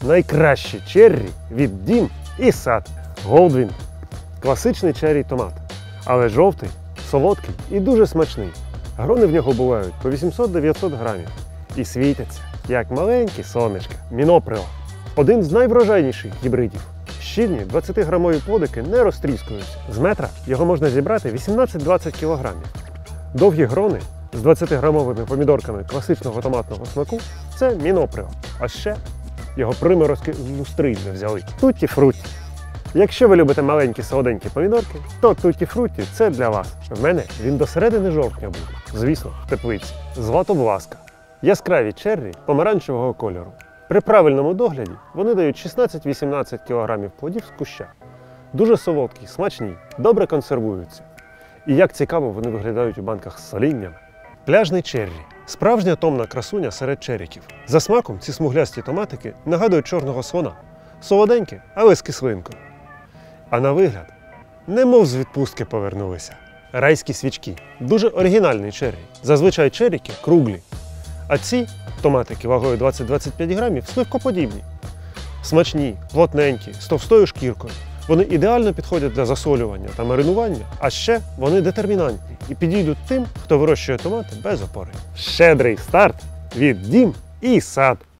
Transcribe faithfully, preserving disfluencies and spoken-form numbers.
найкращі черрі від Дім і Сад. Голдвін – класичний черрі томат, але жовтий, солодкий і дуже смачний. Грони в нього бувають по вісімсот-дев'ятсот грамів і світяться, як маленькі сонечка. Міноприла – один з найврожайніших гібридів. Щільні двадцятиграмові плодики не розтріскуються. З метра його можна зібрати вісімнадцять-двадцять кілограмів. Довгі грони з двадцятиграмовими помідорками класичного томатного смаку – це міноприл. А ще його приморозки з Нустрилля взяли. Тутті-фрутті. Якщо ви любите маленькі солоденькі помідорки, то тутті-фрутті – це для вас. В мене він до середини жовтня буде. Звісно, в теплиці. Златобласка. Яскраві черрі помаранчевого кольору. При правильному догляді вони дають шістнадцять-вісімнадцять кілограмів плодів з куща. Дуже солодкі, смачні, добре консервуються. І як цікаво вони виглядають у банках з солінням. Пляжний черрі – справжня томна красуня серед черріків. За смаком ці смуглясті томатики нагадують чорного слона. Солоденькі, але з кислинкою. А на вигляд – немов з відпустки повернулися. Райські свічки – дуже оригінальний черрі. Зазвичай черріки круглі. А ці томатики вагою двадцять-двадцять п'ять грамів сливкоподібні. Смачні, плотненькі, з товстою шкіркою. Вони ідеально підходять для засолювання та маринування, а ще вони детермінантні і підійдуть тим, хто вирощує томати без опори. Щедрий старт від Дім і Сад.